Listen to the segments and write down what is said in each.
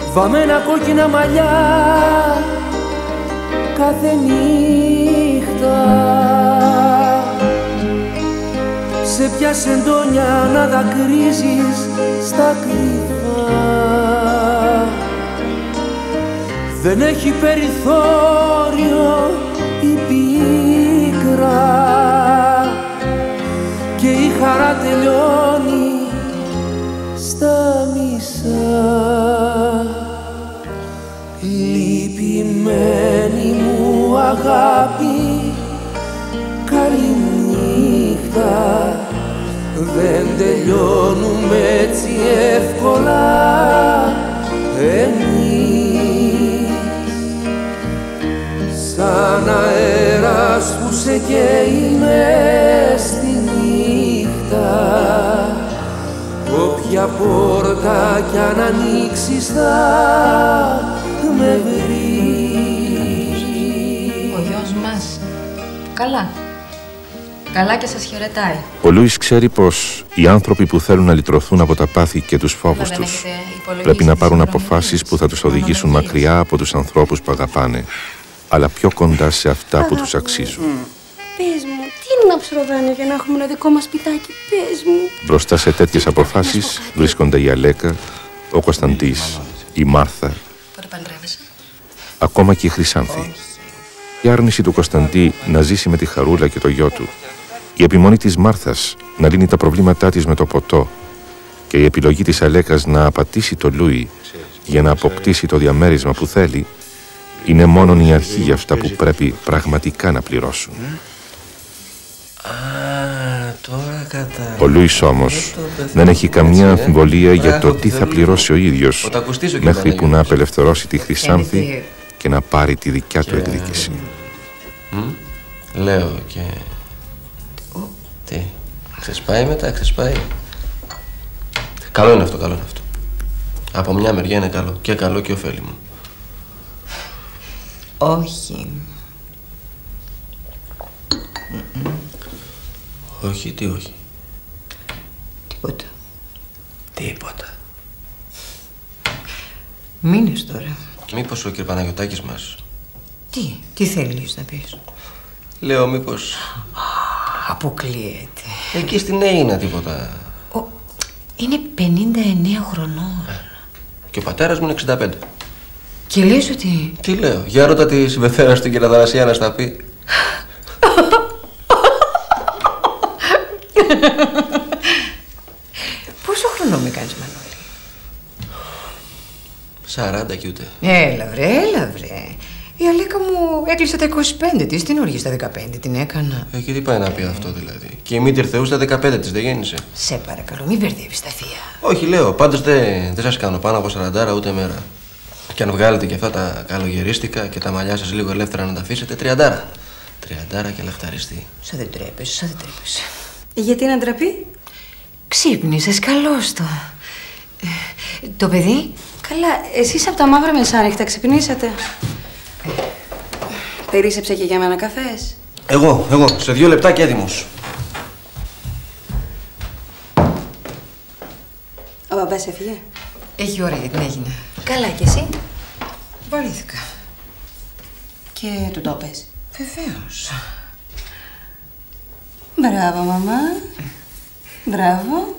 βαμμένα κόκκινα μαλλιά κάθε νύχτα. Σε ποια σεντόνια να δακρύζεις στα κρυφά. Δεν έχει περιθώριο η πίκρα και η χαρά τελειώνει στα μισά. Λυπημένη μου αγάπη, καληνύχτα. Δεν τελειώνουμε έτσι εύκολα εμείς. Σαν αέρας που σε καίει μες στη νύχτα. Όποια πόρτα κι αν ανοίξεις θα με βρεις. Ο γιος μας, καλά. Καλά και σας χαιρετάει. Ο Λούις ξέρει πως οι άνθρωποι που θέλουν να λυτρωθούν από τα πάθη και τους φόβους τους πρέπει να πάρουν αποφάσεις που θα τους οδηγήσουν μακριά από τους ανθρώπους που αγαπάνε, αλλά πιο κοντά σε αυτά που τους αξίζουν. Πες μου, τι είναι ένα ψροδάνιο για να έχουμε ένα δικό μας σπιτάκι, πες μου. Μπροστά σε τέτοιες αποφάσεις βρίσκονται η Αλέκα, ο Κωνσταντής, η Μάρθα, Πότε παντρεύεσαι? ακόμα και η Χρυσάνθη. Η άρνηση του Κωνσταντή να ζήσει με τη Χαρούλα και το γιο του, η επιμονή της Μάρθας να λύνει τα προβλήματά της με το ποτό και η επιλογή της Αλέκας να απατήσει το Λούι για να αποκτήσει το διαμέρισμα που θέλει, είναι μόνον η αρχή για αυτά που πρέπει πραγματικά να πληρώσουν. Ο Λούις όμως δεν έχει καμία αμφιβολία για το τι θα πληρώσει ο ίδιος μέχρι που να απελευθερώσει τη Χρυσάνθη και να πάρει τη δικιά του εκδίκηση. Λέω και... Τι, ξεσπάει μετά, ξεσπάει. Καλό είναι αυτό, καλό είναι αυτό. Από μια μεριά είναι καλό. Και καλό και ωφέλιμο. Όχι. Όχι, τι όχι? Τίποτα. Τίποτα. Μείνες τώρα. Μήπως ο κ. Παναγιωτάκης μας... Τι θέλεις να πεις? Λέω μήπως... Αποκλείεται. Εκεί στην Έινα τίποτα. Είναι 59 χρονών. Και ο πατέρας μου είναι 65. Και λες ότι... Τι λέω, για ρώτα τη συμπεθέρα στην κυρία Θανασία να στα πει. Πόσο χρόνο με κάνεις, Μανώλη? 40 κι ούτε. Έλα βρε. Η Αλέκα μου έκλεισε τα 25 της, την όργη στα 15 την έκανα. Και τι πάει να πει αυτό δηλαδή? Και η μήτηρ Θεού στα 15 της δεν γέννησε? Σε παρακαλώ, μην μπερδεύεις τα θεία. Όχι, λέω, πάντως δεν σας κάνω πάνω από 40 ούτε μέρα. Και αν βγάλετε και αυτά τα καλογερίστικα και τα μαλλιά σας λίγο ελεύθερα να τα αφήσετε, 30. 30 και λαχταριστή. Σαν δεν τρέπεσαι. Γιατί να ντραπεί? Ξύπνησες, καλώς το. Το παιδί? Καλά, εσείς από τα μαύρα μεσάνυχτα ξυπνήσατε. Περίσσεψε και για μένα καφές? Εγώ, σε 2 λεπτά και έτοιμος. Ο μπαμπάς έφυγε? Έχει ώρα γιατί έγινε. Καλά, και εσύ? Βαρύθηκα. Και του το πες? Βεβαίως. Μπράβο, μαμά. Μπράβο.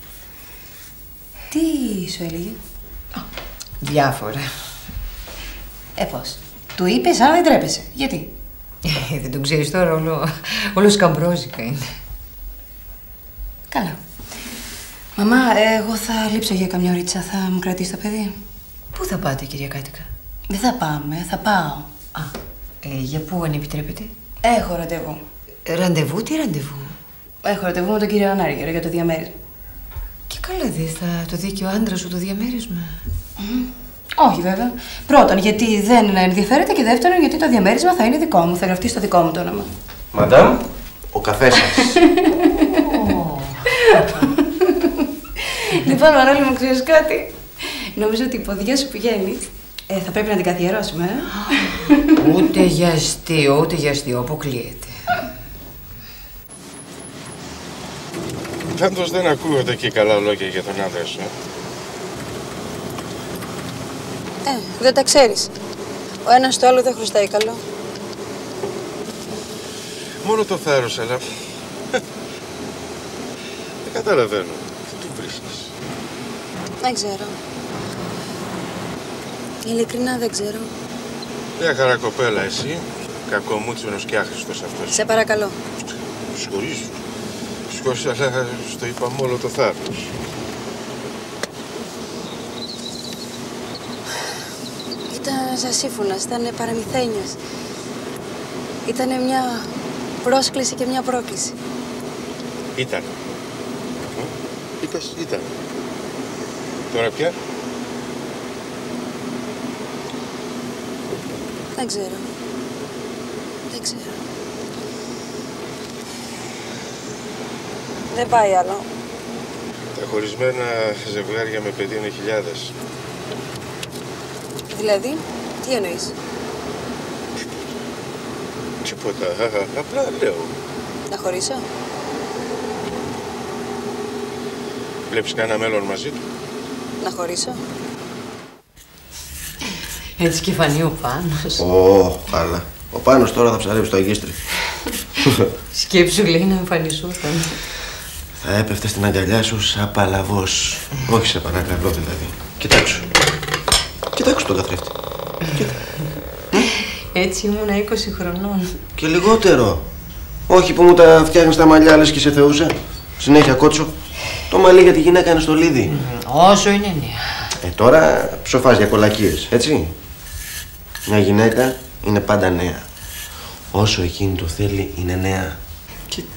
Τι σου έλεγε? Διάφορα. Πώς? Του είπες, αλλά δεν τρέπεσαι. Γιατί? Δεν τον ξέρεις τώρα, όλο σκαμπρόζικα είναι. Καλά. Μαμά, εγώ θα λείψω για καμιά ωρίτσα. Θα μου κρατήσει το παιδί? Πού θα πάτε, κυρία Κάτικα? Δεν θα πάμε, θα πάω. Για πού, αν επιτρέπετε? Έχω ραντεβού. Ραντεβού, τι ραντεβού? Έχω ραντεβού με τον κύριο Ανάργυρο για το διαμέρισμα. Και καλά, δεν θα το δει και ο άντρας σου το διαμέρισμα? Όχι, βέβαια. Πρώτον, γιατί δεν ενδιαφέρεται, και δεύτερον, γιατί το διαμέρισμα θα είναι δικό μου. Θα γραφτεί στο δικό μου το όνομα. Μαντάμ, ο καφές σας. Λοιπόν, Μανώλη μου, ξέρεις κάτι? Νομίζω ότι η ποδιά σου πηγαίνει. Θα πρέπει να την καθιερώσουμε, Ούτε για αστείο, αποκλείεται. Πάντως δεν ακούγονται και καλά λόγια για τον άντρα σου. Δεν τα ξέρεις. Ο ένας το άλλο δεν χρωστάει καλό. Μόνο το θάρρος, αλλά... δεν καταλαβαίνω. Τι του βρίσκεις? Δεν ξέρω. Ειλικρινά δεν ξέρω. Μια χαρά κοπέλα εσύ. Κακομούτσινος και άχρηστος αυτός. Σε παρακαλώ. Σχορίζω. Σχορίζω, αλλά στο είπα όλο το θάρρος. Ήταν ζασίφουνας, ήταν παραμυθένιος. Ήτανε μια πρόσκληση και μια πρόκληση. Ήταν. Είπες, ήταν. Τώρα πια? Δεν ξέρω. Δεν ξέρω. Δεν πάει άλλο. Τα χωρισμένα ζευγάρια με παιδί είναι χιλιάδες. Δηλαδή, τι εννοείς? Τίποτα. Απλά λέω. Να χωρίσω? Βλέπεις κανένα μέλλον μαζί του? Να χωρίσω? Έτσι και φανεί ο Πάνος. Καλά. Ο Πάνος τώρα θα ψαρεύει στο Αγίστρι. Σκέψου, λέει, να εμφανισόταν. Θα έπεφτε στην αγκαλιά σου σαν παλαβός. Όχι, σε παρακαλώ δηλαδή. Κοιτάξου. Κοιτάξου τον καθρέφτη. Κοίτα. Έτσι ήμουνα 20 χρονών. Και λιγότερο. Όχι που μου τα φτιάχνεις τα μαλλιά, λες και σε θεούσα. Συνέχεια κότσο. Το μαλλί για τη γυναίκα είναι στολίδι. Όσο είναι νέα. Τώρα ψοφάς για κολακίες, έτσι. Μια γυναίκα είναι πάντα νέα. Όσο εκείνη το θέλει είναι νέα. Κοίτα.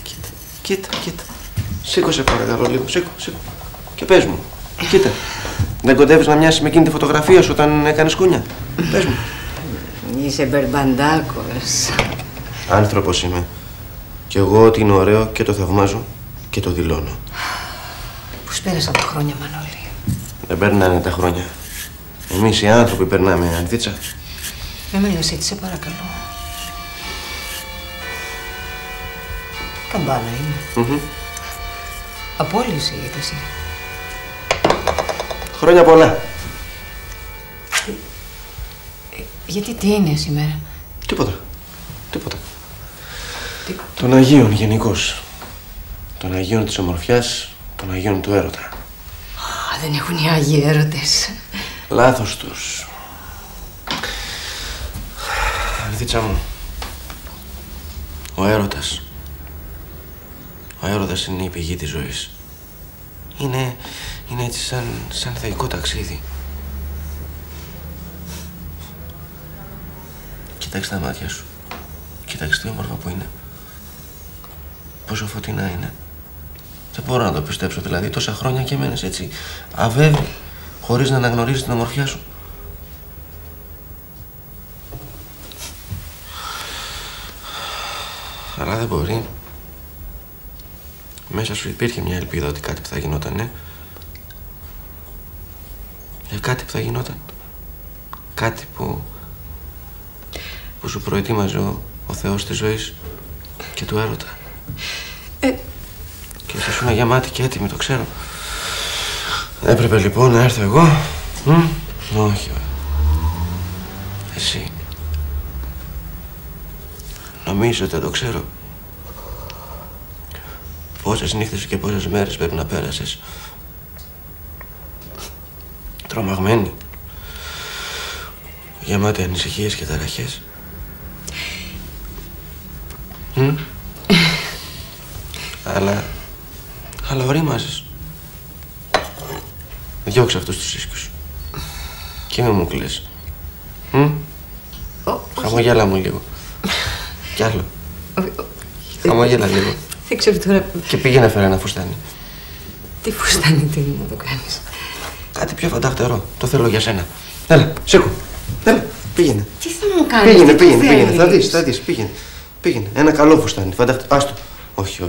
Σήκωσε παρακαλώ λίγο, σήκω. Και πες μου, κοίτα. Δεν κοντεύεις να μοιάσεις με εκείνη τη φωτογραφία σου όταν έκανες κούνια? Πες μου. Είσαι μπερμπαντάκος. Άνθρωπος είμαι. Κι εγώ ότι είναι ωραίο και το θαυμάζω και το δηλώνω. Πώς πέρασαν τα χρόνια, Μανώλη? Δεν περνάνε τα χρόνια. Εμείς οι άνθρωποι περνάμε, Ανδίτσα. Δεν με λες έτσι, σε παρακαλώ. Καμπάνα είναι. Απόλυση είδες. Χρόνια πολλά. Γιατί τι είναι σήμερα? Τίποτα. Των Αγίων γενικώς. Των Αγίων της ομορφιάς, των Αγίων του έρωτα. Δεν έχουν οι Άγιοι έρωτες. Λάθος τους. Ανδίτσα μου, ο έρωτας είναι η πηγή της ζωής. Είναι έτσι σαν θεϊκό ταξίδι. Κοίταξε τα μάτια σου. Κοίταξε τι όμορφα που είναι. Πόσο φωτεινά είναι. Δεν μπορώ να το πιστέψω, δηλαδή τόσα χρόνια και μένεις έτσι αβέβαιη, χωρίς να αναγνωρίζεις την ομορφιά σου. Αλλά δεν μπορεί. Μέσα σου υπήρχε μια ελπίδα ότι κάτι που θα γινόταν, ναι. Για κάτι που θα γινόταν. Κάτι που σου προετοίμαζε ο Θεός της ζωής και του έρωτα. Και εσύ ήσουν γεμάτη και έτοιμη, το ξέρω. Έπρεπε λοιπόν να έρθω εγώ. Όχι. Εσύ. Νομίζω ότι δεν το ξέρω. Πόσες νύχτες και πόσες μέρες πρέπει να πέρασες. Τρομαγμένη. Γεμάτη ανησυχίες και ταραχές. Αλλά ορίμαζες. Διώξε αυτούς τους ίσκους. Και μη μου κλαις. Χαμογέλα μου λίγο. Κι άλλο. Χαμογέλα λίγο. Δεν ξέρω τώρα. Και πήγαινε φέρε ένα φουστάνι. Τι φουστάνι, τι να το κάνεις? Κάτι πιο φανταχτερό. Το θέλω για σένα. Έλα, σήκω. Έλα, πήγαινε. Τι θα μου κάνεις? Πήγαινε. Θα δεις, πήγαινε. Ένα καλό φουστάνι. Φανταχτερό. Άστο. Όχι.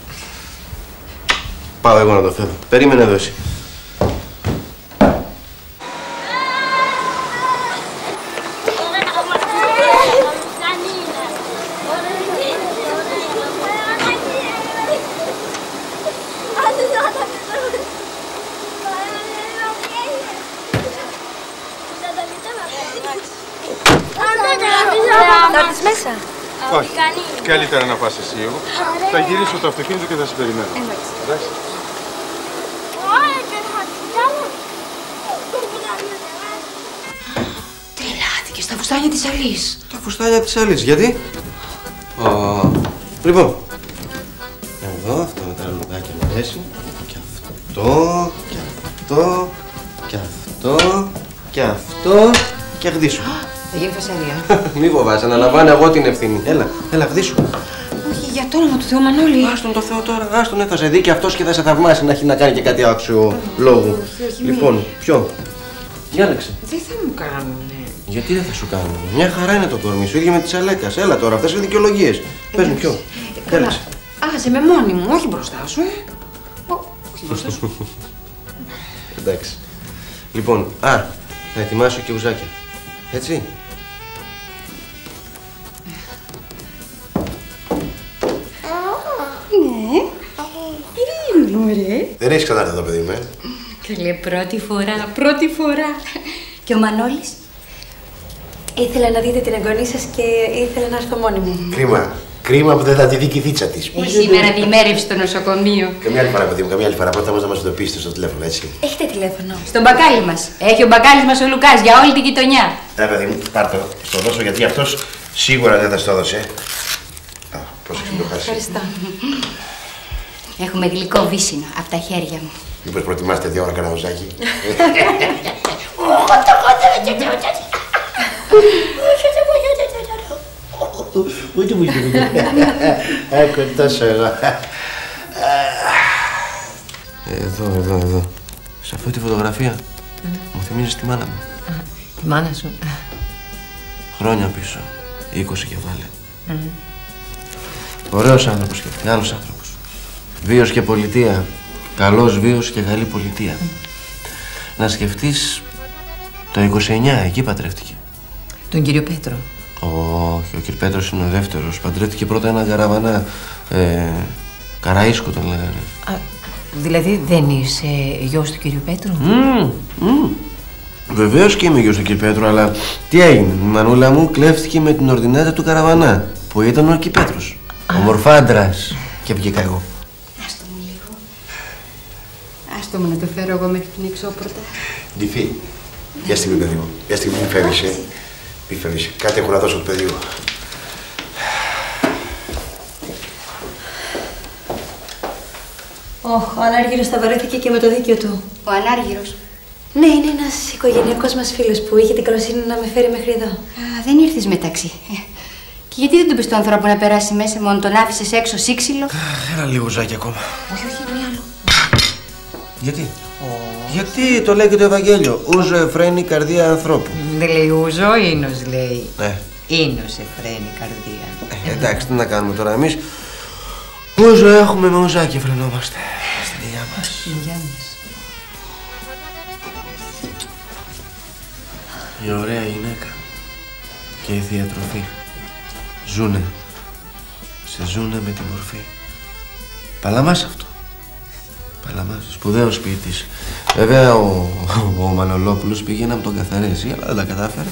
Πάω εγώ να το φέρω. Περίμενε εδώ εσύ. Θα έρθεις μέσα. Όχι. Καλύτερα να πας εσύ. Εγώ θα γυρίσω το αυτοκίνητο και θα σε περιμένω. Εντάξει. Τρελάθηκες στα φουστάνια της Αλής. Τα φουστάνια της Αλής, γιατί? Λοιπόν. Εδώ, αυτό με τα λουλουδάκια μου αρέσει. Και αυτό, και αυτό, και αυτό, και αυτό. Και γδίσου. Θα γίνει φασαρία. Μη φοβάσαι, αναλαμβάνω εγώ την ευθύνη. Έλα, γδίσου. Όχι, για το όνομα του Θεού Μανώλη. Άστον το Θεό τώρα, άστον, θα σε δει και αυτός και θα σε θαυμάσει να έχει να κάνει και κάτι άξιο λόγου. Λοιπόν, ποιο? Διάλεξε. Δεν θα μου κάνουνε. Γιατί δεν θα σου κάνουν? Μια χαρά είναι το κορμί σου, ίδια με τη Αλέκας. Έλα τώρα, αυτές είναι δικαιολογίες. Πες μου ποιο. Διάλεξε. Άσε με μόνη μου, όχι μπροστά σου, όχι μπροστά σου. Εντάξει. Λοιπόν, θα ετοιμάσω και ουζάκια. Έτσι. Ναι. Τι είναι, μωρέ. Δεν έχεις ξανάρθει εδώ, παιδί μου, Καλέ, πρώτη φορά. Και ο Μανώλης. Ήθελα να δείτε την εγγονή σας και ήθελα να έρθω μόνη μου. Κρίμα που δεν θα τη δει και η θίτσα της. Σήμερα διημέρευση στο νοσοκομείο. Καμιά άλλη φορά, παιδί μου, καμιά άλλη φορά. Πρώτα όμως να μας ειδοποιήσετε στο τηλέφωνο, έτσι. Έχετε τηλέφωνο? Στον μπακάλι μας. Έχει ο μπακάλις μας ο Λουκάς για όλη την γειτονιά. Παιδί μου, πάρ' το. Στο δώσω γιατί αυτός σίγουρα δεν θα στο έδωσε. Πρόσεξε να το χάσει. Ευχαριστώ. Έχουμε γλυκό βύσσινο από τα χέρια μου. Μήπως προτιμάστε 2 ώρα καναβουζάκι. Ούτε μου είχε. Κοντάσω εγώ. Εδώ. Σε αυτή τη φωτογραφία μου θυμίζεις τη μάνα μου. Τη μάνα σου. Χρόνια πίσω. 20 και βάλε. Ωραίος άνθρωπος και άλλος άνθρωπος. Βίος και πολιτεία. Καλός βίος και καλή πολιτεία. Να σκεφτείς το 29 εκεί παντρεύτηκε. Τον κύριο Πέτρο. Όχι, ο κύριος Πέτρος είναι ο δεύτερος. Παντρεύτηκε πρώτα ένα καραβανά. Καραΐσκο τον λέγανε. Δηλαδή δεν είσαι γιος του κύριου Πέτρου? Βεβαίως και είμαι γιος του κύριου Πέτρου, αλλά τι έγινε? Η μανούλα μου κλέφτηκε με την ορδινάτα του καραβανά, που ήταν ο Κυπέτρος. Ομορφάντρας. Και βγήκα εγώ. Άστο μου λίγο. Άστο μου να το φέρω εγώ μέχρι την εξώπορτα. Ντυφή. Για στιγμή, παιδί μου. Για στιγμή, μη φεύγεις, Μη φεύγεις. Κάτι έχω να δώσω του παιδιού. Ο Ανάργυρος τα βαρέθηκε και με το δίκιο του. Ο Ανάργυρος? Ναι, είναι ένας οικογενειακός μας φίλος που είχε την καλοσύνη να με φέρει μέχρι εδώ. Δεν ήρθες μεταξύ. Και γιατί δεν του πεις τον ανθρώπου να περάσει μέσα, μόνο τον άφησες έξω σύξυλο? Έλα λίγο ζάκι ακόμα. Όχι, μη άλλο. Γιατί? Γιατί το λέει και το Ευαγγέλιο. Ούζο εφραίνει η καρδία ανθρώπου. Δεν λέει ούζο, ίνος λέει. Ίνος εφραίνει η καρδία. Εντάξει, τι να κάνουμε τώρα εμείς. Ούζο έχουμε με ουζάκι φρενόμαστε. Στη δουλειά μας. Η ωραία γυναίκα και η διατροφή ζουνε. Σε ζουνε με τη μορφή. Παλαμάς αυτό. Παλαμάς, σπουδαίος ποιητής. Βέβαια ο Μανολόπουλος πήγε να μου τον καθαρίσει, αλλά δεν τα κατάφερε.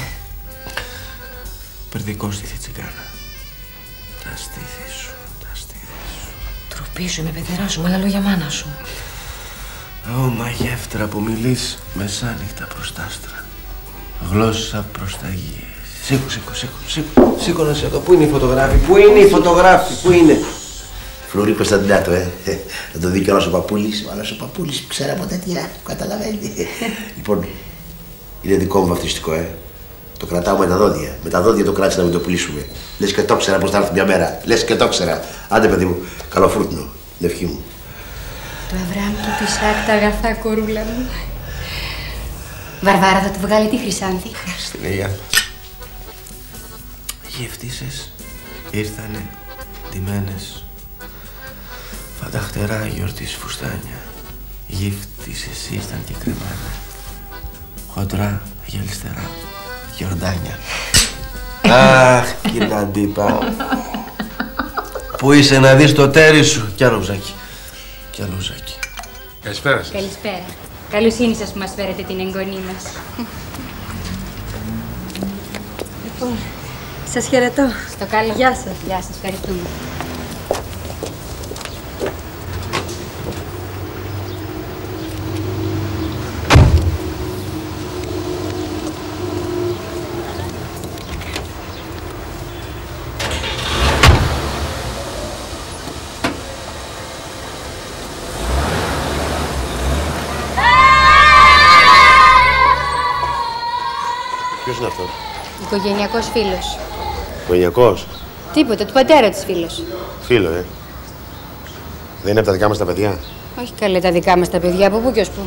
Περδικός στη τσιγκάνα. Τα στήθη σου, τα στήθη σου. Τροπή σου, με πεθερά σου, με άλλα λόγια μάνα σου. Ω μαγεύτρα που μιλείς μεσάνυχτα προς τ' άστρα. Γλώσσα προς τα γη. Σήκω να σε δω. Πού είναι η φωτογράφη, πού είναι? Φλουρί Κωνσταντινάτο, Θα το δει κιόλας ο παππούλης. Ο άλλος ο παππούλης που ξέρει από τέτοια, καταλαβαίνει. Λοιπόν, είναι δικό μου βαφτιστικό, Το κρατάω με τα δόντια. Με τα δόντια το κράτησα να μην το πουλήσουμε. Λες και το ξέρα πως θα έρθει μια μέρα. Λες και το ξέρα. Άντε, παιδί μου, καλό φρούρτινο. Λευκή μου. Το Αβραάμ του Πισάκ, τα αγαθά κορούλα μου. Βαρβάρα, θα του βγάλει τη Χρυσάνθη. Στην Αγιά. Γευτίσες ήρθανε ντυμένες. Φανταχτερά γιορτής φουστάνια. Γύφτισες ήρθαν και κρεμάνε. Χοντρά, γελιστερά, γιορτάνια. Αχ, κοίτα αντίπα. Πού είσαι να δεις το τέρι σου? Κι άλλο ζάκι. Καλησπέρα σας. Καλησπέρα. Καλοσύνη σας που μας φέρετε την εγγονή μας. Λοιπόν, Σας χαιρετώ. Στο καλό. Γεια σας. Γεια σας. Ευχαριστούμε. Ποιος είναι αυτό? Οικογενειακός φίλος. Οικογενειακός? Τίποτα, του πατέρα της φίλος. Φίλο, Δεν είναι από τα δικά μας τα παιδιά? Όχι καλέ τα δικά μας τα παιδιά, από πού και ως πού.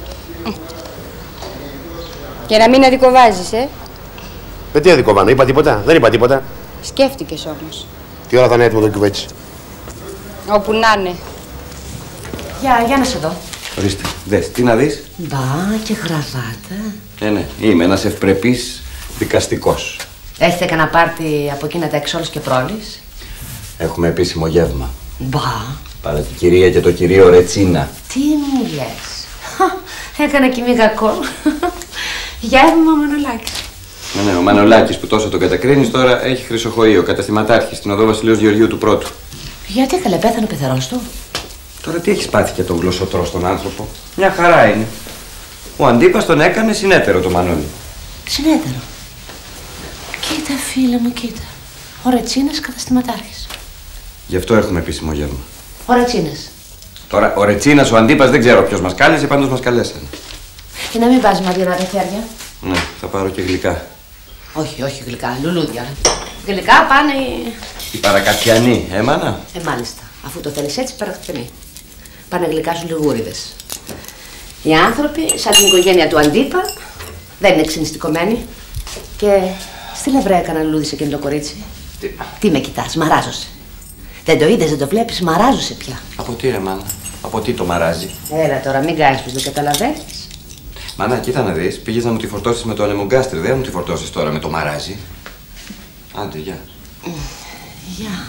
Και να μην αδικοβάζεις, Τι αδικοβάνω, είπα τίποτα? Δεν είπα τίποτα. Σκέφτηκες όμως. Τι ώρα θα είναι έτοιμο το κυβέτσι? Όπου να είναι. Για να σε δω. Ορίστε, δες, τι να δεις. Μπα, και γραβάτα. Ναι, είμαι ένας ευπρεπής δικαστικός. Έχετε κανένα πάρτι από εκείνα τα εξόλους και πρόλης? Έχουμε επίσημο γεύμα. Μπα. Παρά την κυρία και το κυρίο Ρετσίνα. Τι μου λες? Έκανα και μη κακό. Γεύμα Μανολάκης. Ναι, ο Μανολάκης που τόσο τον κατακρίνεις τώρα έχει χρυσοχοείο, καταστηματάρχης στην οδό Βασιλείος Γεωργίου του Πρώτου. Γιατί καλέ, πέθανε ο πεθερός του? Τώρα τι έχεις πάθει και τον γλωσσοτρό στον άνθρωπο? Μια χαρά είναι. Ο Αντίπας τον έκανε συνέτερο το Μανώλη. Συνέτερο? Κοίτα φίλε μου, κοίτα. Ο Ρετσίνας καταστηματάρχης. Γι' αυτό έχουμε επίσημο γεύμα. Ο Ρετσίνας. Τώρα ο Ρετσίνας, ο Αντίπας δεν ξέρω ποιος μας κάλεσε, πάντως μας καλέσανε. Και να μην βάζει μαδιανά τα χέρια. Ναι, θα πάρω και γλυκά. Όχι, όχι γλυκά, λουλούδια. Γλυκά πάνε. Η παρακατιανή, μάνα. Μάλιστα. Αφού το θέλεις έτσι, παρακατιανή. Πάνε γλυκά σου λιγούριδες. Οι άνθρωποι, σαν την οικογένεια του Αντίπα, δεν είναι ξυνιστικωμένοι. Και στη λευρά έκανα λουλούδι σε εκείνο το κορίτσι. Τι με κοιτάς, μαράζωσε. Δεν το είδες, δεν το βλέπεις, μαράζωσε πια. Από τι ρε μάνα, από τι το μαράζει? Έλα τώρα, μην κάνεις πως δεν καταλαβαίνεις. Μάνα, κοίτα να δεις, πήγες να μου τη φορτώσεις με το ανεμογκάστρι, δεν μου τη φορτώσεις τώρα με το μαράζι. Άντε, γεια. Γεια.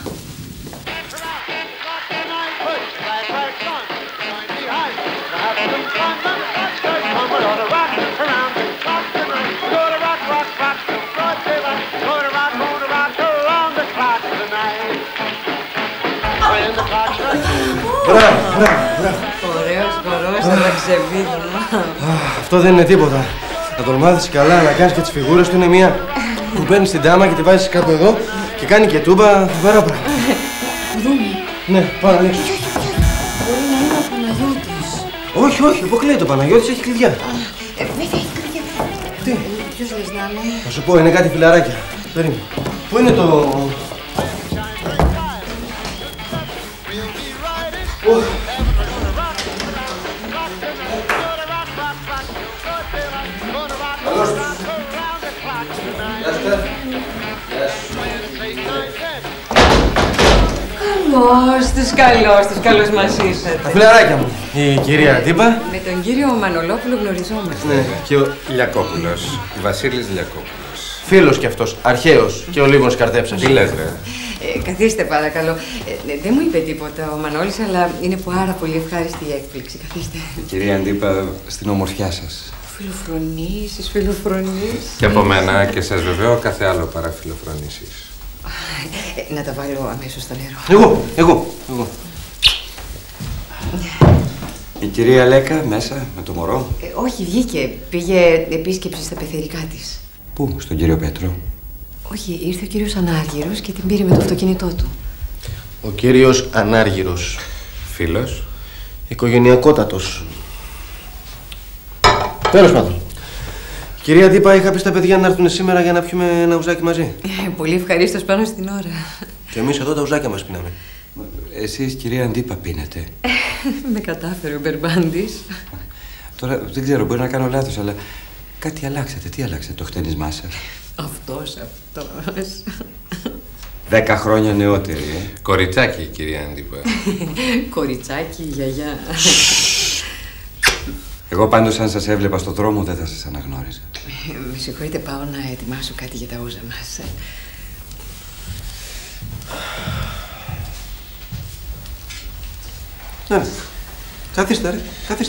Μπράβο, μπράβο. Ωραίος χορός, θα τα ξεβίδωνα. Αυτό δεν είναι τίποτα. Να τον μάθεις καλά, να κάνεις και τις φιγούρες του. Είναι μία που παίρνεις την τάμα και τη βάζεις κάπου εδώ και κάνει και τούμπα, φοβερά πράγματα. Δούμε. Ναι, πάω να ανοίξω. Μπορεί να είναι ο Παναγιώτης. Όχι, όχι, αποκλείεται, ο Παναγιώτης έχει κλειδιά. Βέβαια έχει κλειδιά. Τι? Ποιος λες να είναι? Θα σου πω, είναι κάτι φιλαράκια. Περίμενε. Πού είναι το... Καλώς μας ήρθατε. Τα φιλαράκια μου. Η κυρία Αντίπα. Με τον κύριο Μανολόπουλο γνωριζόμαστε. Ναι, και ο Λιακόπουλος. Βασίλης Λιακόπουλος. φίλος κι αυτός, αρχαίος και ο λίγος καρτέψας. Τι λες, ρε? Καθίστε παρακαλώ. Δεν μου είπε τίποτα ο Μανώλης, αλλά είναι πάρα πολύ ευχάριστη η έκπληξη. Καθίστε. Κυρία Αντίπα, στην ομορφιά σας. Φιλοφρονήσεις, φιλοφρονήσεις. Και από μένα και σας βεβαιώ κάθε άλλο παρά φιλοφρονήσεις. Να τα βάλω αμέσως στο νερό. Εγώ. Η κυρία Λέκα μέσα με το μωρό. Όχι, βγήκε. Πήγε επίσκεψη στα πεθερικά της. Πού, στον κύριο Πέτρο? Όχι, ήρθε ο κύριος Ανάργυρος και την πήρε με το αυτοκίνητό του. Ο κύριος Ανάργυρος. Φίλος. Οικογενειακότατος. Τέλος πάντων. Κυρία Αντίπα, είχα πει στα παιδιά να έρθουν σήμερα για να πιούμε ένα ουζάκι μαζί. Πολύ ευχαρίστως πάνω στην ώρα. Και εμείς εδώ τα ουζάκια μας πίναμε. Εσείς, κυρία Αντίπα, πίνετε? Με κατάφερε ο Μπερμπάντης. Τώρα δεν ξέρω, μπορεί να κάνω λάθος, αλλά κάτι αλλάξατε. Τι αλλάξατε το χτένισμά σας? Αυτός. 10 χρόνια νεότερη, Κοριτσάκι, κυρία Αντίπα. Κοριτσάκι, γιαγιά. Εγώ πάντως αν σας έβλεπα στο δρόμο δεν θα σας αναγνώριζα. Με συγχωρείτε, πάω να ετοιμάσω κάτι για τα ούζα μας. Ναι, καθίστε ρε, καθίστε.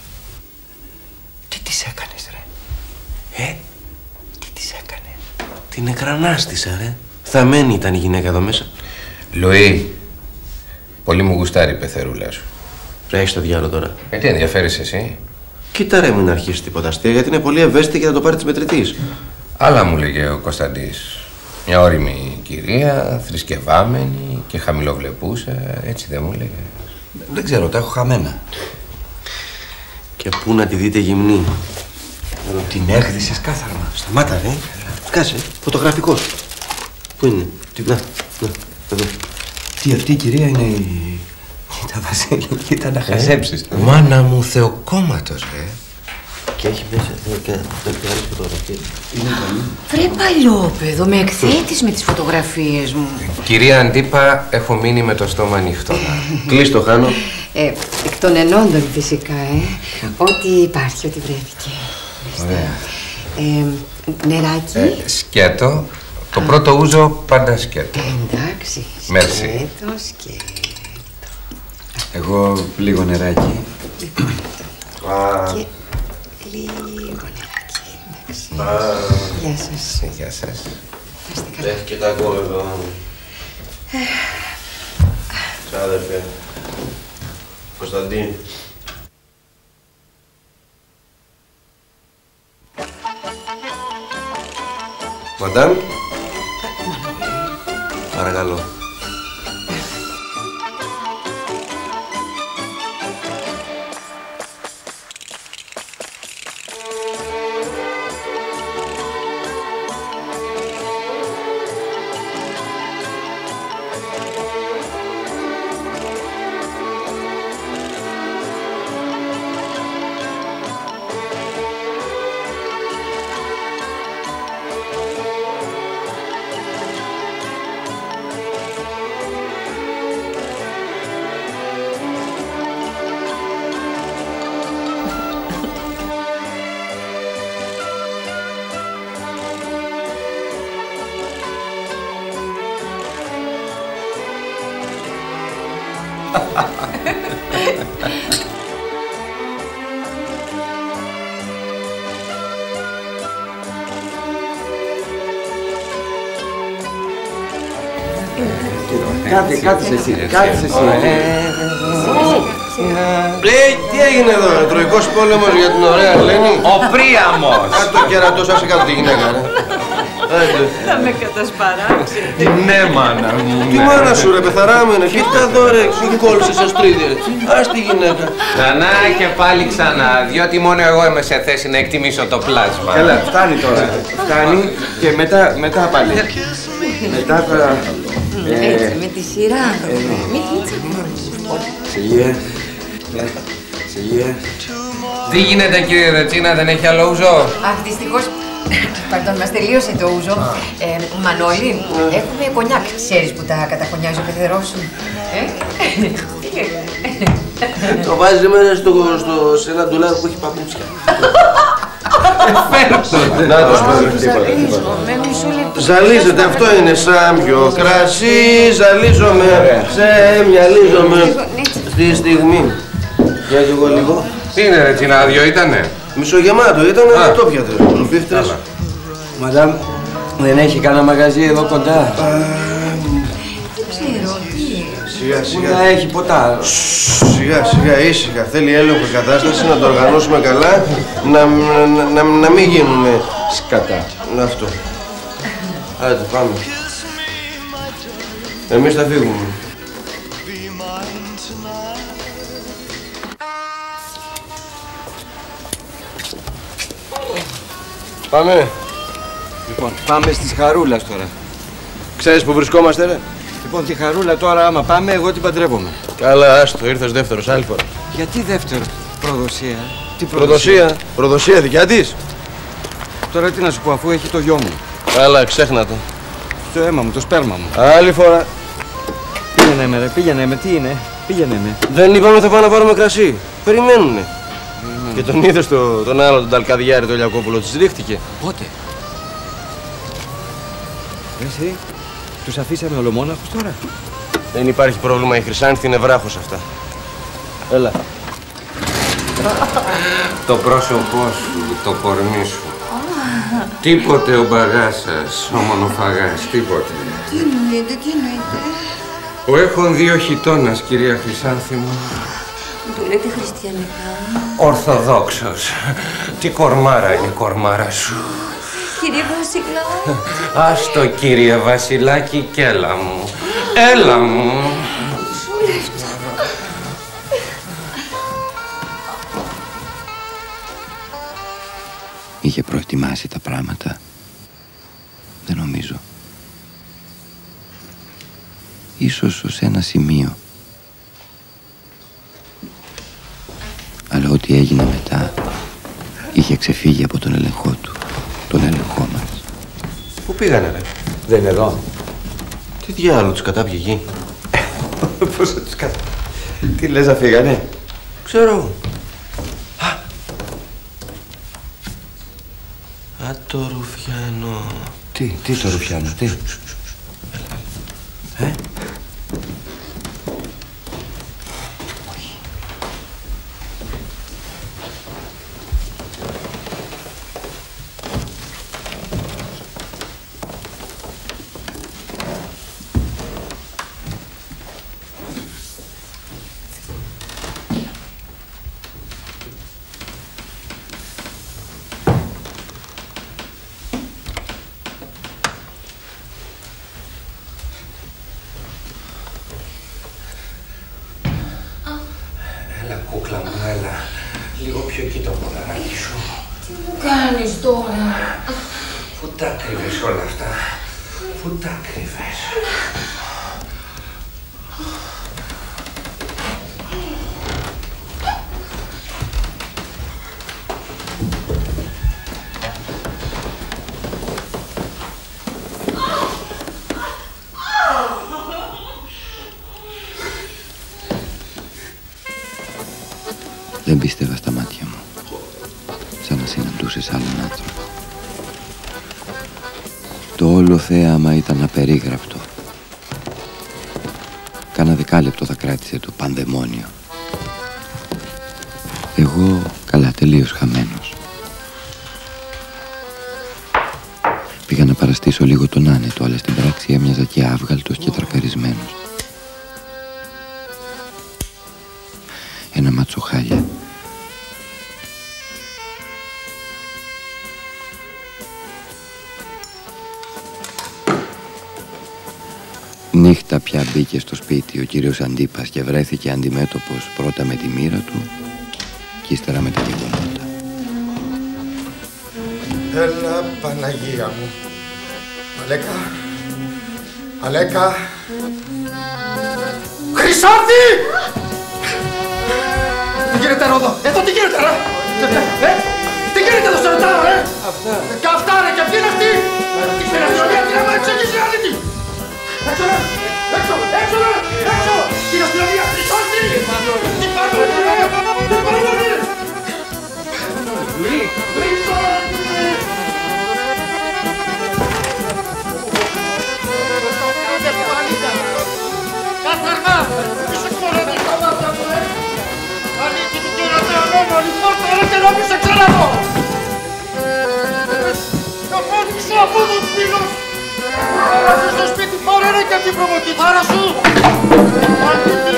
Τι της έκανες ρε? Τι της έκανε? Τι Την εκρανάστησα, ρε. Θαμένη ήταν η γυναίκα εδώ μέσα. Λουί, πολύ μου γουστάρει η πεθερούλα σου. Ρε, έχεις το διάλογο τώρα. Τι ενδιαφέρεις εσύ? Κοίτα ρε, μην αρχίσει τίποτα αστεία, γιατί είναι πολύ ευαίσθητη και θα το πάρει της μετρητής. Άλλα μου λέγε ο Κωνσταντής. Μια όριμη κυρία, θρησκευάμενη και χαμηλοβλεπούσα, έτσι δεν μου λέγε? Δεν ξέρω, τα έχω χαμένα. Και πού να τη δείτε γυμνή? Την έκδισες κάθαρμα. Σταμάτα, ρε. Κάτσε, φωτογραφικός. Πού είναι? Να, εδώ. Τι, αυτή η κυρία είναι η... Κοίτα, Βασίλη, κοίτα να χαζέψεις. Μάνα μου, Θεοκόμματος, ρε. Και έχει μέσα και άλλες φωτογραφίες. Βρε παλιόπαιδο, με εκθέτεις με τις φωτογραφίες μου. Κυρία Αντίπα, έχω μείνει με το στόμα ανοιχτό. Κλείς το, Χάνο. Εκ των ενόντων φυσικά, Ό,τι υπάρχει, ό,τι βρέθηκε. Ωραία. Νεράκι. Σκέτο. Το πρώτο ούζο πάντα σκέτο. Εντάξει. Merci. Σκέτο. Εγώ λίγο νεράκι. Και λίγο νεράκι. Γεια σας. Γεια σας. Έχει και κακό εδώ. Ξάδερφε. Κωνσταντίν. Μαντάμ. Παρακαλώ. Κάτσε εσύ. Τι έγινε εδώ, Τροϊκός πόλεμος για την ωραία Ελένη? Ο Πρίαμος! Κάτω το κερατός, άσε κάτω τη γυναίκα, ρε. Θα με κατασπαράξει. Ναι, μάνα μου. Τι μάνα σου, ρε, πεθαρά μου είναι. Κοίτα εδώ, ρε, μην κόλλησες σε στρίδι, ρε. Ας τη γυναίκα. Ξανά και πάλι ξανά, διότι μόνο εγώ είμαι σε θέση να εκτιμήσω το πλάσμα. Έλα, φτάνει τώρα. Φτάνει και μετά πάλι. Μετά θα... Έτσι, με τη σειρά. Μην Σιγέ. Τι γίνεται, κύριε Ρετσίνα, δεν έχει άλλο ούζο? Αχ, δυστυχώς, πardon, μας τελείωσε το ούζο. Μανώλη, έχουμε κονιάκ, ξέρεις που τα κατακονιάζει ο πεθερός σου. Το βάζει μέσα σε ένα ντουλάπι που έχει παπούτσια. Να το ζαλίζεται, αυτό είναι σάμπιο κρασί, ζαλίζομαι, ξεμυαλίζομαι στη στιγμή. Για κι εγώ λίγο. Τι είναι, Ρετσίνα, άδειο ήτανε? Μισογεμάτο ήτανε, αλλά το πιάτε. Προφύφτρες. Μαντάμ, δεν έχει κανένα μαγαζί εδώ κοντά? Δεν ξέρω, τι. Σιγά. Πού να έχει ποτά? Σιγά, ήσυχα. Θέλει έλεγχο κατάσταση, να το οργανώσουμε καλά, να μην γίνουμε σκατά. Αυτό. Άντε, πάμε. Εμείς θα φύγουμε. Πάμε. Λοιπόν, πάμε στις Χαρούλας τώρα. Ξέρεις που βρισκόμαστε, ρε? Λοιπόν, τη Χαρούλα τώρα, άμα πάμε, εγώ την παντρεύομαι. Καλά, άστο, ήρθες δεύτερος, άλλη φορά. Γιατί δεύτερο? Προδοσία. Τι προδοσία? Προδοσία δικιά της. Τώρα τι να σου πω, αφού έχει το γιο μου. Καλά, ξέχνα το. Το αίμα μου, το σπέρμα μου. Άλλη φορά. Πήγαινε με, τι είναι? Πήγαινε με. Δεν είπαμε θα πάμε να πάρουμε κρασί. Περιμένουνε. Και τον είδες τον άλλο, τον Ταλκαδιάρη, τον Λιακόπουλο, της ρίχτηκε. Πότε? Εσύ, τους αφήσαμε ολομόναχους τώρα? Δεν υπάρχει πρόβλημα, η Χρυσάνθη είναι βράχος αυτά. Έλα. Το πρόσωπό σου, το κορμί σου. Τίποτε ο μπαγάς σας, ο μονοφαγάς, τίποτε. Τι εννοείται, τι εννοείται. Ο έχων 2 χιτώνας, κυρία Χρυσάνθη μου. Μου το λέτε χριστιανικά. Ορθοδόξος. Τι κορμάρα είναι η κορμάρα σου. Κύριε Βασιλά. Άστο, κύριε Βασιλάκη, κι έλα μου. Έλα μου. Είχε προετοιμάσει τα πράγματα. Δεν νομίζω. Ίσως ως ένα σημείο. Αλλά ό,τι έγινε μετά είχε ξεφύγει από τον έλεγχό του. Τον έλεγχό μας. Πού πήγανε, ρε? Δεν είναι εδώ. Τι διάλογο, τους κατάπιε. Πώς θα τους Τι λες, να φύγανε? Ξέρω. Α, το Ρουφιάνο. Τι το Ρουφιάνο, τι? Κούκλα μου, έλα. Λίγο πιο εκεί το ποδαράκι σου. Τι μου κάνεις τώρα? Πού τα κρύβες όλα αυτά? Πού τα κρύβες? Δεν πίστευα στα μάτια μου. Σαν να συναντούσες άλλον άνθρωπο. Το όλο θέαμα ήταν απερίγραπτο. Κάνα δεκάλεπτο θα κράτησε το πανδαιμόνιο. Εγώ καλά τελείως χαμένος. Πήγα να παραστήσω λίγο τον άνετο, αλλά στην πράξη έμοιαζα και άβγαλτος και τραπερισμένος. Ένα ματσοχάλια. Νύχτα πια μπήκε στο σπίτι ο κύριος Αντίπας και βρέθηκε αντιμέτωπος πρώτα με τη μοίρα του και ύστερα με τα γεγονότα. Έλα, Παναγία μου. Αλέκα. Αλέκα. Χρυσάνθη! Τι γίνεται εδώ? Εδώ τι γίνεται, ρε? Τι γίνεται εδώ, σε ρωτάω, ρε? Αυτά, ρε, και ποιοι είναι αυτοί? Στην αστυνομία, τι να μου εξηγήσει, αλήτη! Έξω, ρε! Έξω, έξω, ρε! Έξω! Στην αστυνομία, Χρυσάνθη! Τι πάνω, ρε! Τι πάνω, ρε! Κάθαρμα! Είσαι κορώνει τα μάτια μου, ρε! Αλήτη του κύριε ανώμαλη, πόρτα, ρε, και να μην σε ξαναδώ! Θα φώτισω από τον φίλος! Πάρε στο σπίτι, πάρε, ρε, και την προμοκυθάρα σου! Αλήτη!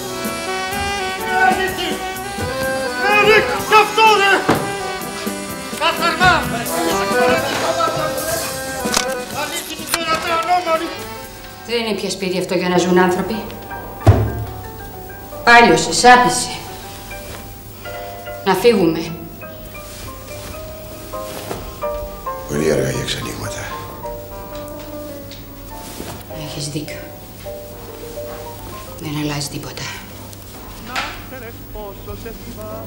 Αλήτη! Ρε, κι αυτό, ρε! Κάθαρμα! Είσαι κορώνει τα μάτια μου, ρε! Αλήτη του κύριε ανώμαλη! Δεν είναι πια σπίτι αυτό για να ζουν άνθρωποι. Πάλιωσε, σάπισε. Να φύγουμε. Πολύ αργά για εξανοίγματα. Έχεις δίκιο. Δεν αλλάζει τίποτα. Να ξέρεις πόσο σε θυμάμαι,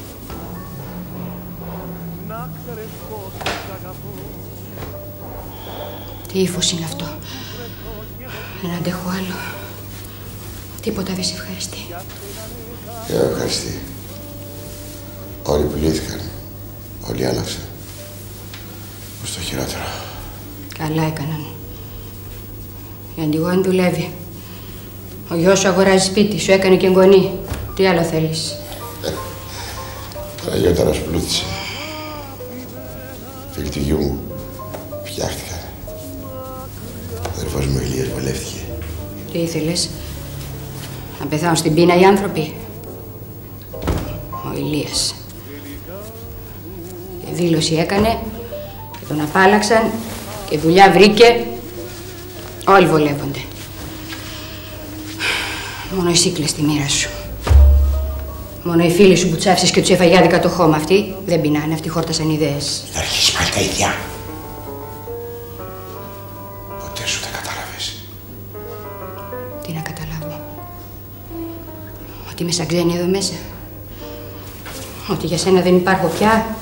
να ξέρεις πόσο σ' αγαπώ. Τι ύφος είναι αυτό? Δεν αντέχω άλλο. Τίποτα δεν σε ευχαριστεί. Ευχαριστεί. Όλοι πουλήθηκαν. Όλοι άλλαξαν. Προς το χειρότερο. Καλά έκαναν. Η Αντιγόνη δουλεύει. Ο γιος σου αγοράζει σπίτι, σου έκανε και εγγονή. Τι άλλο θέλεις? Παναγιώταρας πλούτησε. Φίλοι του γιού μου φτιάχτηκαν. Ο αδερφός μου Ηλίας βολεύτηκε. Τι ήθελες, να πεθάνουν στην πείνα οι άνθρωποι? Ο Ηλίας. Και δήλωση έκανε και τον απάλαξαν και δουλειά βρήκε. Όλοι βολεύονται. Μόνο εσύ κλαις τη μοίρα σου. Μόνο οι φίλοι σου που τσάφησες και τους έφαγε άδικα το χώμα. Αυτοί δεν πεινάνε, αυτοί χόρτασαν ιδέες. Θα αρχίσεις πάλι τα ίδια. Ποτέ σου δεν κατάλαβες. Τι να καταλάβω? Ότι είμαι σαν ξένη εδώ μέσα. Ότι για σένα δεν υπάρχω πια.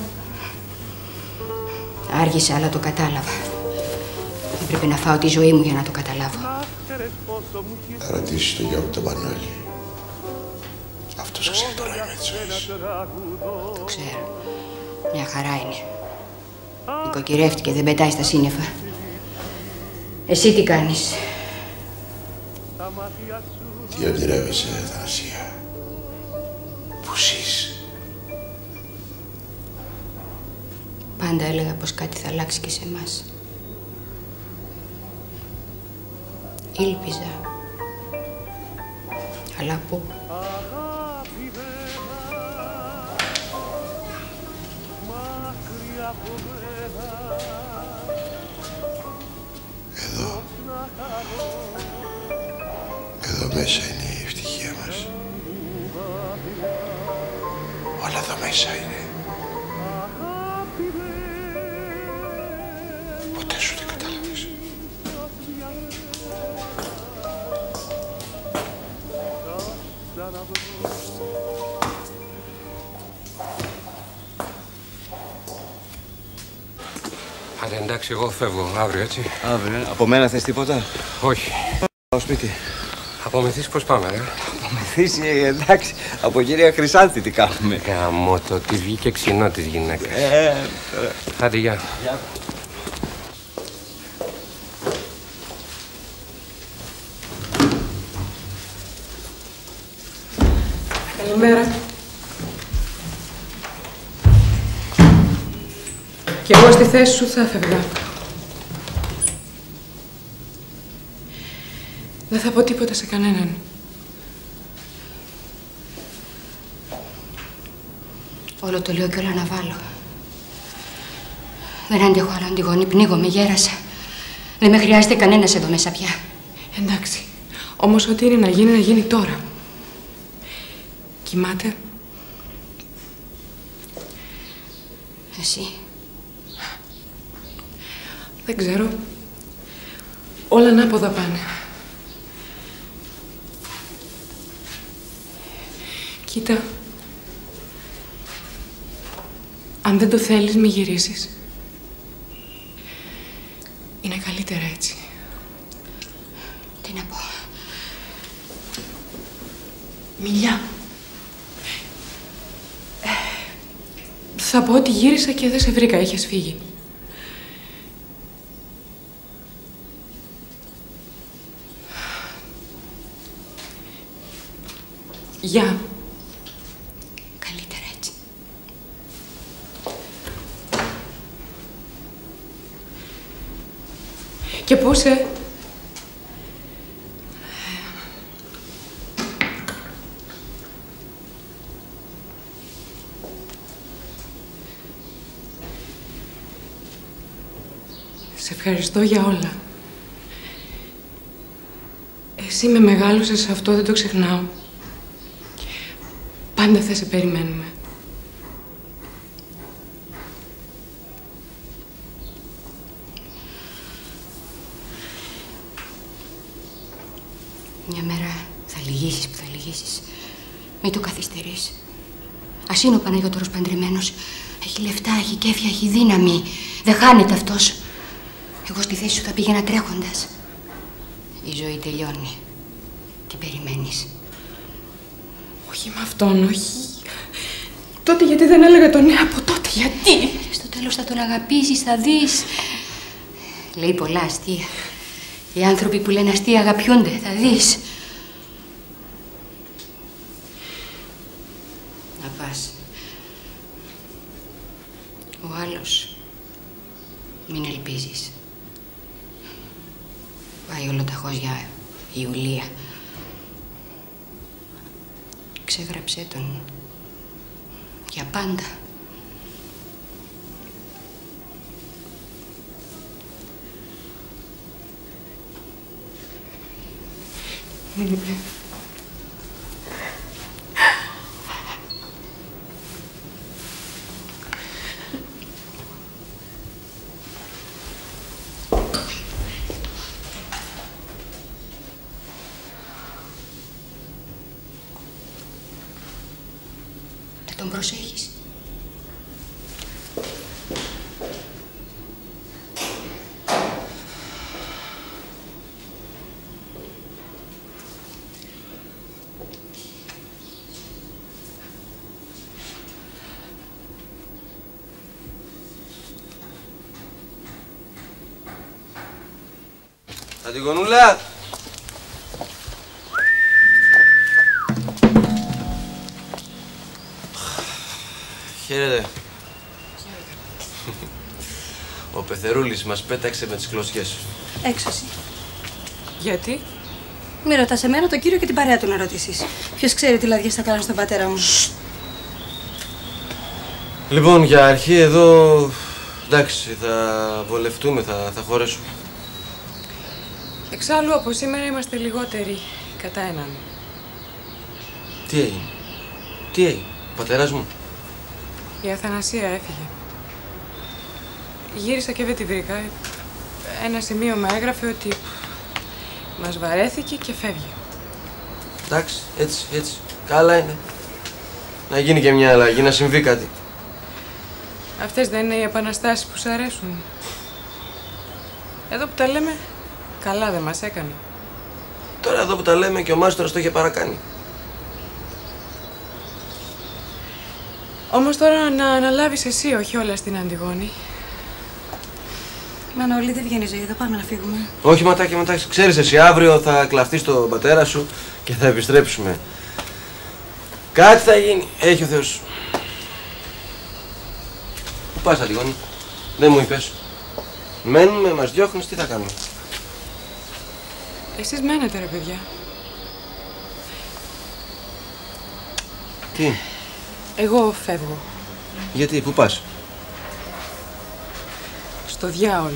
Άργησα, αλλά το κατάλαβα. Έπρεπε να φάω τη ζωή μου για να το καταλάβω. Θα ρωτήσεις το γιο μου τον Μανώλη. Αυτός ξέρει το νόημα της ζωής. Το ξέρω. Μια χαρά είναι. Νοικοκυρεύτηκε, δεν πετάει στα σύννεφα. Εσύ τι κάνεις? Τι ονειρεύεσαι, Θανασία? Πού ζεις? Πάντα έλεγα πως κάτι θα αλλάξει και σε εμάς. Ήλπιζα. Αλλά πού? Εδώ. Εδώ μέσα είναι η ευτυχία μας. Όλα εδώ μέσα είναι. Ποτέ σου δεν κατάλαβες. Αλλά εντάξει, εγώ φεύγω αύριο, έτσι. Αύριο, από μένα θες τίποτα? Όχι. Πάω σπίτι. Απομεθείς πώς πάμε, ρε? Απομεθείς, εντάξει. Από κυρία Χρυσάνθη τι κάνουμε. Γαμώτο, τη βγήκε ξινό της γυναίκας. Άντε, γεια. Γεια. Καλημέρα. Κι εγώ στη θέση σου θα έφευγα. Δεν θα πω τίποτα σε κανέναν. Όλο το λέω κι όλα να βάλω. Δεν αντέχω άλλο, Αντιγόνη, πνίγομαι, γέρασα. Δεν με χρειάζεται κανένας εδώ μέσα πια. Εντάξει. Όμως ό,τι είναι να γίνει τώρα. Κοιμάται. Εσύ. Δεν ξέρω. Όλα ανάποδα πάνε. Κοίτα. Αν δεν το θέλεις, μη γυρίσεις. Είναι καλύτερα έτσι. Τι να πω? Μιλιά. Θα πω ότι γύρισα και δεν σε βρήκα, είχες φύγει. Γεια. Καλύτερα έτσι. Και πού είσαι? Σε ευχαριστώ για όλα. Εσύ με μεγάλωσες, αυτό δεν το ξεχνάω. Πάντα θα σε περιμένουμε. Μια μέρα θα λυγίσεις που θα λυγίσεις. Μην το καθυστερείς. Ας είναι ο Παναγιώτορος παντρεμένος. Έχει λεφτά, έχει κέφια, έχει δύναμη. Δεν χάνεται αυτός. Εγώ στη θέση σου θα πήγαινα τρέχοντας. Η ζωή τελειώνει. Τι περιμένεις? Όχι με αυτόν, όχι. Τότε γιατί δεν έλεγα τον ναι από τότε, γιατί? Στο τέλος θα τον αγαπήσεις, θα δεις. Λέει πολλά αστεία. Οι άνθρωποι που λένε αστεία αγαπιούνται, θα δεις. Να πας. Ο άλλος Μην ελπίζεις. Πάει ολοταχώς για Ιουλία. Ξέγραψέ τον για πάντα. Να τον προσέχεις. Αντιγονούλα! Χαίρετε. Ο Πεθερούλης μας πέταξε με τις κλωσιές. Έξωση. Γιατί? Μη ρωτάς εμένα, τον κύριο και την παρέα του να ρωτήσεις. Ποιος ξέρει τι λαδιές θα κάνουν στον πατέρα μου. Λοιπόν, για αρχή εδώ... εντάξει, θα βολευτούμε, θα χωρέσουμε. Εξάλλου, από σήμερα είμαστε λιγότεροι κατά έναν. Τι έγινε? Τι έγινε? Ο πατέρας μου? Η Αθανασία έφυγε. Γύρισα και δεν τη βρήκα. Ένα σημείο με έγραφε ότι μας βαρέθηκε και φεύγει. Εντάξει, έτσι. Καλά είναι. Να γίνει και μια αλλαγή, να συμβεί κάτι. Αυτές δεν είναι οι επαναστάσεις που σ' αρέσουν? Εδώ που τα λέμε, καλά δεν μας έκανε. Τώρα εδώ που τα λέμε και ο Μάστορας το είχε παρακάνει. Όμως τώρα να αναλάβεις εσύ, όχι όλα στην Αντιγόνη. Μανώλη, δεν βγαίνει η ζωή εδώ, πάμε να φύγουμε. Όχι, ματάκι. Ξέρεις εσύ, αύριο θα κλαφτείς τον πατέρα σου και θα επιστρέψουμε. Κάτι θα γίνει, έχει ο Θεός. Πού πας, Αντιγόνη? Δεν μου είπες. Μένουμε, μας διώχνεις, τι θα κάνουμε? Εσείς μένετε, ρε παιδιά. Τι? Εγώ φεύγω. Γιατί, πού πας? Στο διάολο.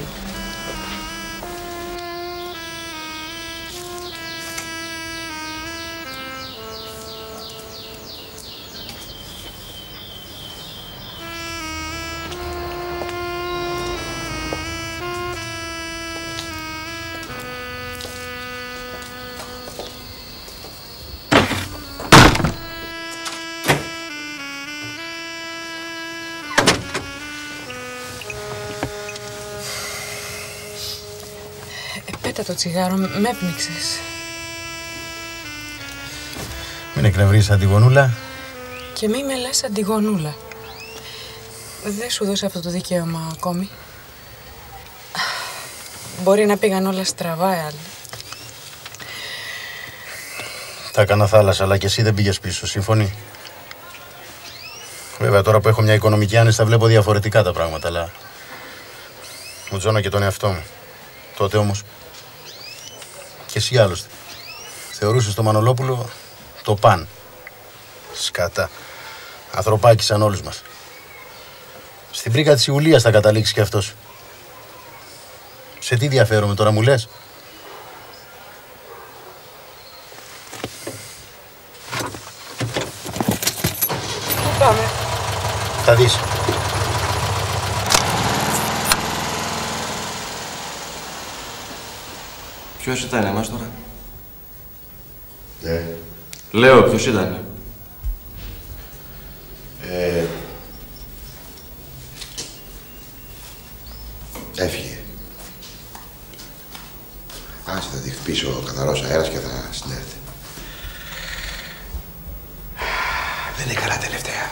Πέτα το τσιγάρο, με έπνιξες. Μην εκνευρίζεις, Αντιγονούλα. Και μη με λες Αντιγονούλα. Δεν σου δώσε αυτό το δικαίωμα ακόμη. Μπορεί να πήγαν όλα στραβά, άλλοι. Τα έκανα θάλασσα, αλλά και εσύ δεν πήγες πίσω, σύμφωνοι? Βέβαια, τώρα που έχω μια οικονομική άνεση, θα βλέπω διαφορετικά τα πράγματα, αλλά μου τζώνα και τον εαυτό μου. Τότε όμως, και εσύ άλλωστε, θεωρούσες το Μανολόπουλο το παν. Σκάτα. Ανθρωπάκι σαν όλους μας. Στην πρίκα της Ιουλίας θα καταλήξει κι αυτός. Σε τι διαφέρομαι τώρα, μου λες? Πού πάμε? Θα δεις. Ποιος ήταν εμάς τώρα? Λέω, ποιος ήταν? Έφυγε. Άσε, θα τη χτυπήσει ο καθαρός αέρας και θα συνέρθει. Δεν είναι καλά τελευταία.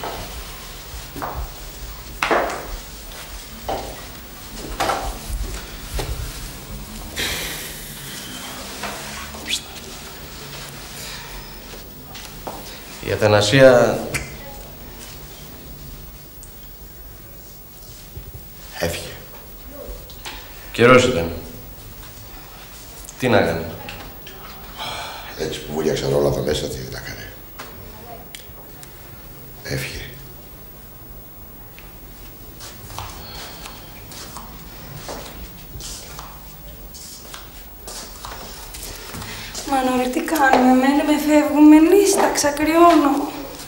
Η Αθανασία... Έφυγε. Καιρός ήταν. Τι να έκανε. Έτσι που βούλιαξαν όλα τα μέσα, τι να κάνει. Έφυγε. Μανώλη, τι κάνουμε, μένουμε, φεύγουμε, νύσταξα, κρυώνω.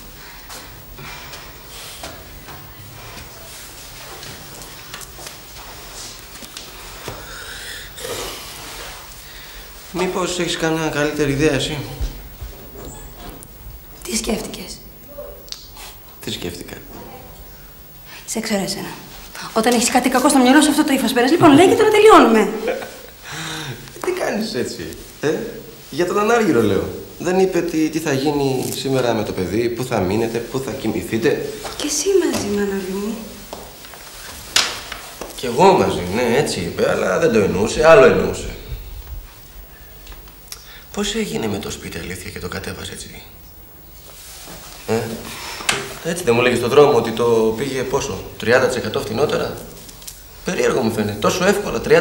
Μήπως έχεις κανένα καλύτερη ιδέα εσύ. Τι σκέφτηκες. Τι σκέφτηκα. Σε ξέρω εσένα. Όταν έχεις κάτι κακό στο μυαλό σου, αυτό το ύφος πέρας. Λοιπόν, λέγε το να τελειώνουμε. Τι κάνεις έτσι, Για τον Ανάργυρο λέω. Δεν είπε τι θα γίνει σήμερα με το παιδί, πού θα μείνετε, πού θα κοιμηθείτε. Και εσύ μαζί, Μανώλη μου. Κι εγώ μαζί, ναι, έτσι είπε, αλλά δεν το εννοούσε, άλλο εννοούσε. Πώς έγινε με το σπίτι, αλήθεια, και το κατέβασε έτσι. Έτσι δεν μου λέγεις στον δρόμο ότι το πήγε πόσο, 30% φτηνότερα. Περίεργο μου φαίνεται, τόσο εύκολα, 30%.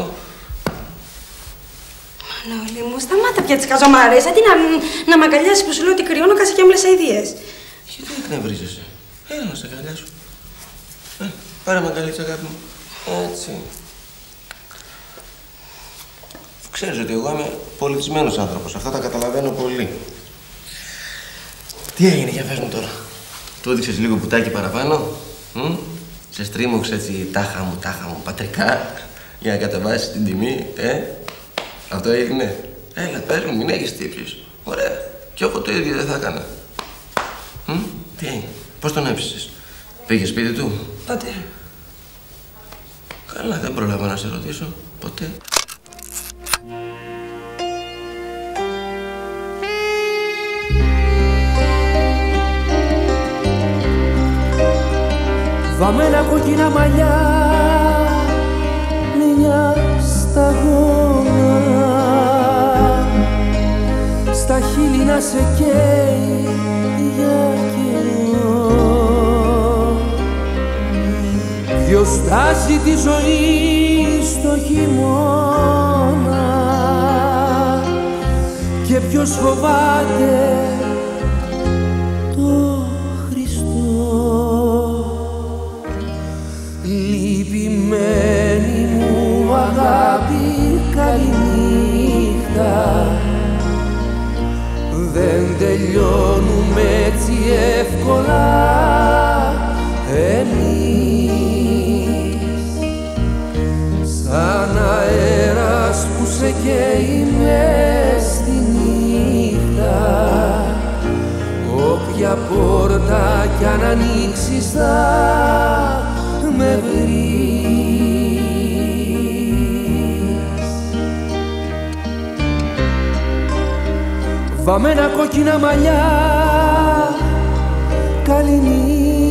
Μανώλη μου, σταμάτα πια τις καζομάρες. Αντί να μ' αγκαλιάσεις που σου λέω ότι κρυώνω, κάσε και άμυλες αηδίες. Γιατί εκνευρίζεσαι. Έλα να σε αγκαλιάσω. Πάρε μ' αγκαλίτσα, αγάπη μου. Έτσι. Ξέρεις ότι εγώ είμαι πολιτισμένος άνθρωπος. Αυτά τα καταλαβαίνω πολύ. Τι έγινε, για πες μου τώρα. Του έδειξες λίγο πουτάκι παραπάνω. Σε στρίμωξε έτσι τάχα μου, πατρικά. Για να κατεβάσεις την τιμή, Αυτό έγινε. Έλα, πες μου, μην έχεις τύψεις. Ωραία. Κι εγώ το ίδιο δεν θα έκανα. Τι έγινε, πώς τον έψησες. Πήγες σπίτι του. Πότε. Καλά, δεν πρόλαβα να σε ρωτήσω. Ποτέ. Βαμμένα κόκκινα μαλλιά με μια σταγόνα, στα χείλη να σε καίει για καιρό. Ποιος τάζει τη ζωή στο χειμώνα και ποιος φοβάται το Χριστό. Λυπημένη μου αγάπη, καληνύχτα. Δεν τελειώνουμε έτσι εύκολα εμείς. Σαν αέρας που σε καίει μες στη νύχτα, όποια πόρτα κι αν ανοίξεις θα με βρεις. Βαμμένα κόκκινα μαλλιά, καληνύχτα.